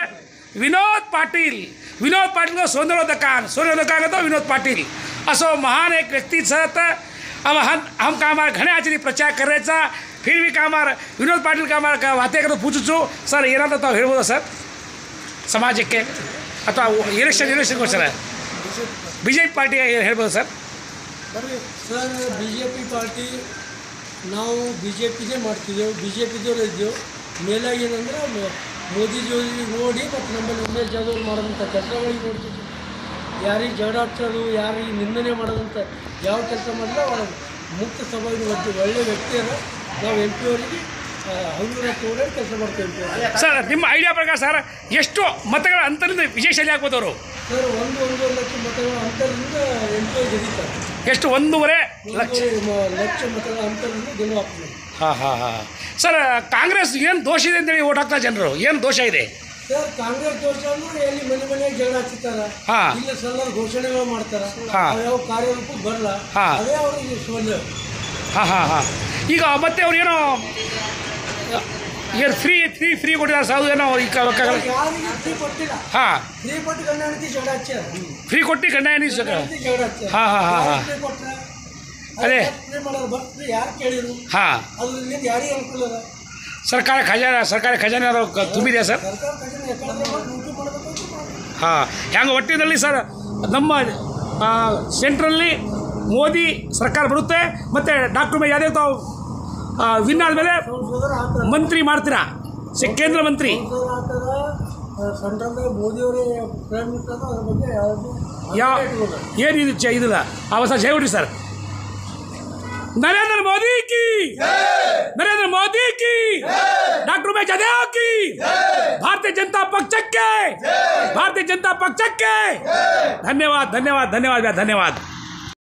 विनोद पाटील को सोनर दुकान तो विनोद पाटील असो महान एक व्यक्ति सत अब हम कामार घणे आचरी प्रचार करायचा फिर भी कामार विनोद पाटील कामार का वाते करो पूछू सर ಏನಾದರೂ ತಾವು ಹೇಳ್ಬೋದಾ ಸರ್ ಸಮಾಜಕ್ಕೆ ಅಥವಾ ಎಲೆಕ್ಷನ್ಗೋಸ್ಕರ BJP ಪಾರ್ಟಿ ಹೇಳ್ಬೋದು ಸರ್ ಸರ್ BJP ಪಾರ್ಟಿ ನಾವು BJPಗೆ ಮಾಡ್ತಿದ್ದೆವು BJPದವರು ಇದ್ದೆವು ಮೇಲಾಗಿ ಏನಂದ್ರೆ ಮೋದಿಜಿಯವ್ರಿಗೆ ನೋಡಿ ಮತ್ತು ನಮ್ಮಲ್ಲಿ ಉಮೇಶ್ ಜಾಧವ್ ಮಾಡೋದಂಥ ಕೆಲಸಗಳಿಗೆ ನೋಡ್ತಿದ್ವಿ ಯಾರಿಗೆ ಜಗಳಾಡ್ಸೋದು ಯಾರಿಗೆ ನಿಂದನೆ ಮಾಡೋದಂಥ ಯಾವ ಕೆಲಸ ಮಾಡಿಲ್ಲ ಅವರ ಮುಕ್ತ ಸಭೆಗೆ ಒಳ್ಳೆ ವ್ಯಕ್ತಿಯರ ನಾವು MP ಅವರಿಗೆ ಹಂಗೂರ ತೋರೇ ಕೆಲಸ ಮಾಡ್ತೇವೆ ಸರ್ ನಿಮ್ಮ ಐಡಿಯಾ ಪ್ರಕಾರ ಸರ್ ಎಷ್ಟು ಮತಗಳ ಅಂತರದಿಂದ ವಿಜಯಶಾಲಿ ಆಗ್ಬೋದು ಅವರು ಸರ್ 1.5 ಲಕ್ಷ ಮತಗಳ ಅಂತರದಿಂದ MP ಗೆದ್ದಿದ್ದಾರೆ ಎಷ್ಟು 1.5 ಲಕ್ಷ ಮತಗಳ ಅಂತರದಿಂದ ಗೆಲುವು ಆಗ್ತದೆ ಹಾಂ ಸರ್ ಕಾಂಗ್ರೆಸ್ ಏನು ದೋಷ ಇದೆ ಅಂತೇಳಿ ಓಟ್ ಹಾಕ್ತಾರೆ ಜನರು ಏನು ದೋಷ ಇದೆ ಸರ್ ಕಾಂಗ್ರೆಸ್ ದೋಷ ಅಂದ್ರೆ ಎಲ್ಲಿ ಮನೆಗೆ ಜಗಳ ಹಚ್ಚುತ್ತಾರ ಇಲ್ಲ ಸಲ್ಲ ಘೋಷಣೆಗಳು ಮಾಡ್ತಾರ ಯಾವ ಕಾರ್ಯರೂಪಕ್ಕೆ ಬರಲ್ಲ ಅದೇ ಅವರಿಗೆ ಸೋಲ್ಯ ಹಾಂ ಈಗ ಮತ್ತೆ ಅವ್ರು ಏನೋ ಫ್ರೀ ಕೊಟ್ಟಿದ್ದಾರೆ ಸಾಧು ಏನೋ ಯಾರಿಗೆ ಫ್ರೀ ಕೊಟ್ಟಿಲ್ಲ ಹಾಂ ಫ್ರೀ ಕೊಟ್ಟು ಗಂಡ ಹೆಂಡತಿ ಜಗಳ ಹಚ್ಚಾರ ಫ್ರೀ ಕೊಟ್ಟು ಗಂಡ ಹೆಂಡತಿ ಜಗಳ ಹಚ್ಚಾರ ಹಾಂ ಅದೇ ಫ್ರೀ ಮಾಡೋರು ಬರ್ತೀವಿ ಯಾರು ಕೇಳಿರು ಹಾಂ ಅದರಿಂದ ಯಾರಿಗೆ ಅನುಕೂಲ ಅದ ಸರ್ಕಾರಿ ಖಜಾನೆ ತುಂಬಿದೆ ಸರ್ ಸರ್ಕಾರ ಖಜಾನೆ ಯಾಕಂದ್ರೆ ಡ್ಯೂಟಿ ಮಾಡಬೇಕು ಹಾಂ ಹೆಂಗೆ ಒಟ್ಟಿನಲ್ಲಿ ಸರ್ ನಮ್ಮ ಸೆಂಟ್ರಲ್ಲಿ ಮೋದಿ ಸರ್ಕಾರ ಬರುತ್ತೆ ಮತ್ತು ಡಾಕ್ಟರ್ ಯಾದವ್ ತಾವು ವಿನ್ ಆದಮೇಲೆ ಮಂತ್ರಿ ಮಾಡ್ತೀರಾ ಕೇಂದ್ರ ಮಂತ್ರಿ ಸೆಂಟ್ರಲ್ ಮೋದಿಯವರೇ ಪ್ರೈಮ್ ಮಿನಿಸ್ಟರ್ ಅದ್ರ ಬಗ್ಗೆ ಏನು ಇದಿಲ್ಲ ಆ ಹೊಸ ಜೈಬಿಡಿ ಸರ್ नरेंद्र मोदी की डॉक्टर उमेश जाधव की भारतीय जनता पक्ष के धन्यवाद।